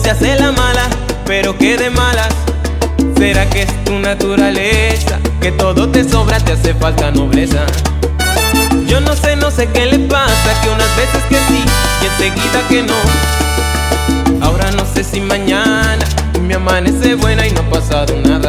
se hace la mala, pero que de malas. ¿Será que es tu naturaleza? Que todo te sobra, te hace falta nobleza. Yo no sé qué le pasa, que unas veces que sí y enseguida que no. Ahora no sé si mañana me amanece buena y no ha pasado nada.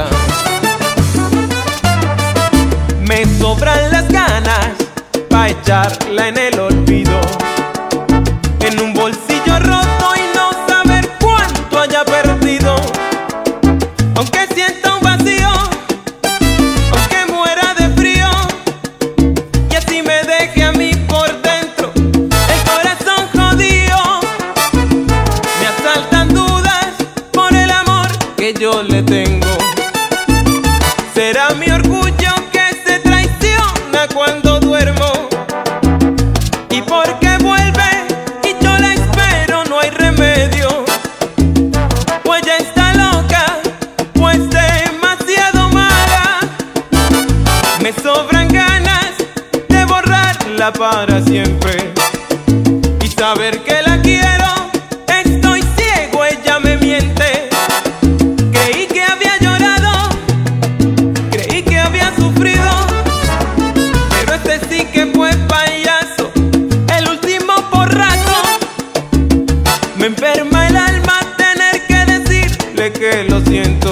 Me sobran las ganas pa' echarla en el olvido, en un bolsillo roto y no saber cuánto haya perdido. Aunque sienta un vacío, aunque muera de frío, y así me deje a mí por dentro el corazón jodido. Me asaltan dudas por el amor que yo le tengo. Será mi orgullo que se traiciona cuando duermo, y porque vuelve y yo la espero no hay remedio. Pues ya está loca, pues demasiado mala. Me sobran ganas de borrarla para siempre y saber que la quiero. Estoy ciego, ella me miente. Creí que había llorado, creí que había sufrido, pero este sí que fue payaso, el último porrazo. Me enferma el alma tener que decirle que lo siento.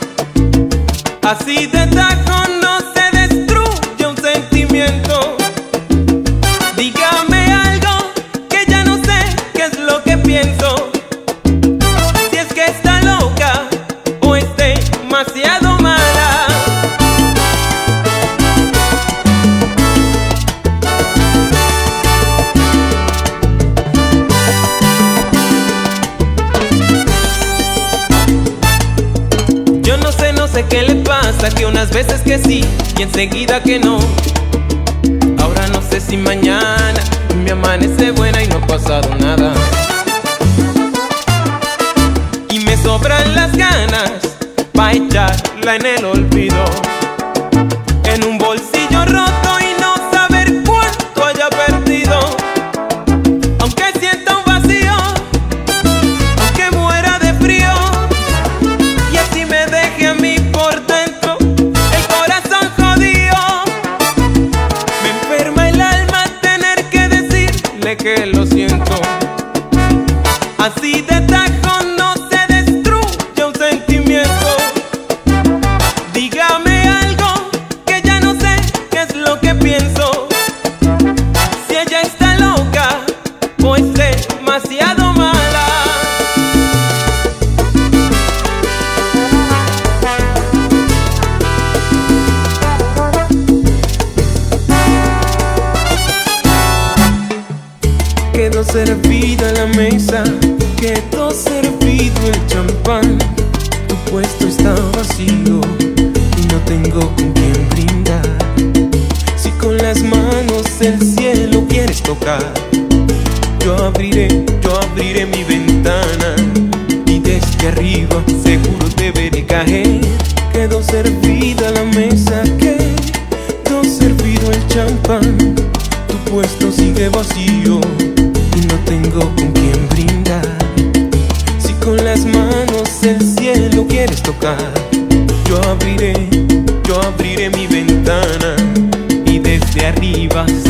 Así de tajo no se destruye un sentimiento. Dígame algo que ya no sé qué es lo que pienso. Si es que está loca o es demasiado mala. Yo no sé qué le pasa, que unas veces que sí y enseguida que no. Ahora no sé si mañana me amanece buena y no ha pasado nada. Y me sobran las ganas pa' echarla en el olvido, en un bolsillo roto y no saber cuánto haya perdido. Aunque sienta un vacío, aunque muera de frío, y así me deje a mí por dentro el corazón jodido. Me enferma el alma tener que decirle que lo siento. Así de tajo no se destruye un sentimiento. Dígame algo que ya no sé qué es lo que pienso. Si ella está loca o es demasiado mala. Quedó servida la mesa, quedó servido el champán. Tu puesto está vacío y no tengo con quién brindar. Si con las manos el cielo quieres tocar, yo abriré mi ventana y desde arriba seguro te veré caer. Quedó servida la mesa, quedó servido el champán. Tu puesto sigue vacío y no tengo con quién brindar. Si con las manos el cielo quieres tocar, yo abriré mi ventana y desde arriba